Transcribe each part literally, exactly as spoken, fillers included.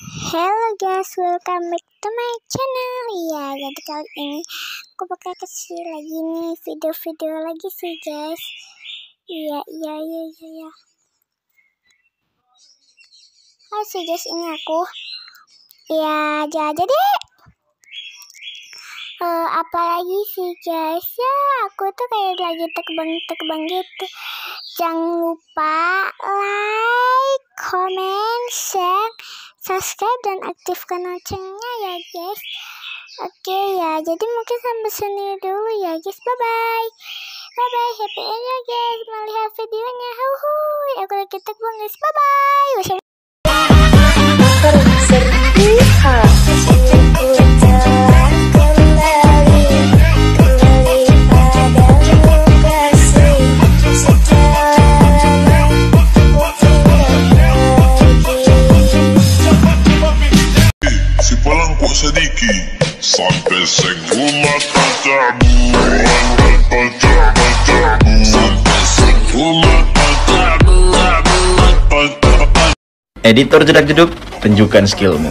Hello guys, welcome back to my channel. Ya, jadi kali ini aku bakal kasih lagi nih video-video lagi sih guys. Iya, iya, iya, iya, iya. Hai sih guys, ini aku. Ya, jadi deh. Uh, apalagi sih guys, ya aku tuh kayak lagi terbang-terbang gitu. Jangan lupa like, comment, share, subscribe dan aktifkan loncengnya ya guys. Oke ya, jadi mungkin sampai sini dulu ya guys. Bye bye, bye bye, happy end ya guys melihat videonya. Huhuy, aku lagi terbang guys. Bye bye. Sedikit sampai segula katamu, sampai segula katamu. Editor jedak jeduk, tunjukkan skillmu.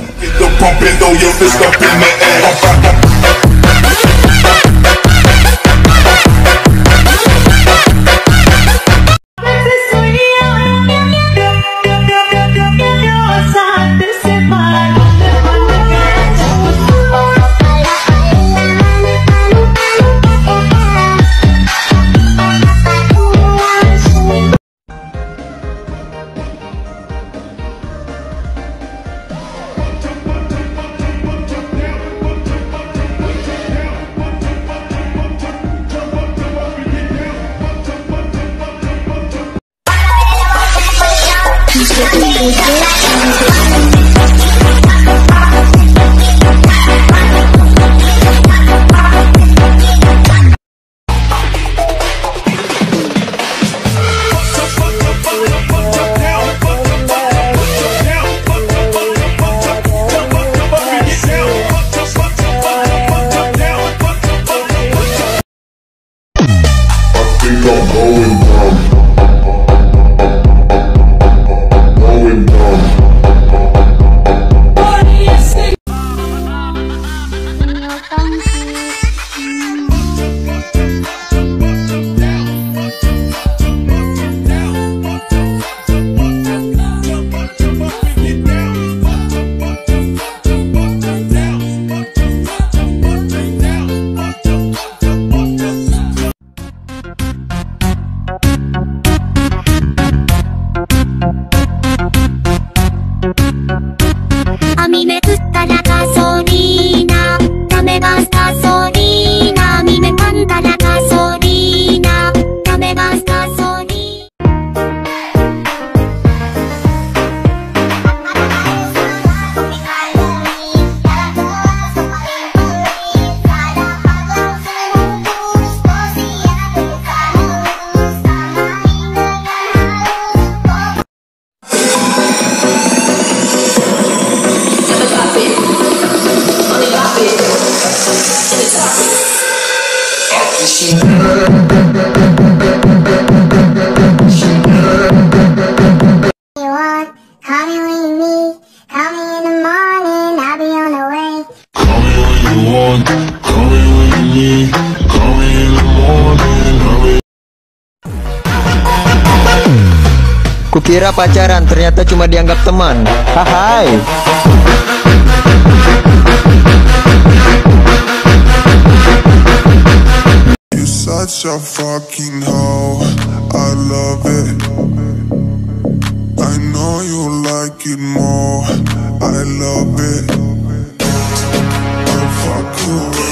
Kukira pacaran, ternyata cuma dianggap teman. Hai. You're such a fucking hoe, I love it. I know you like it more, I love it. I fuck you.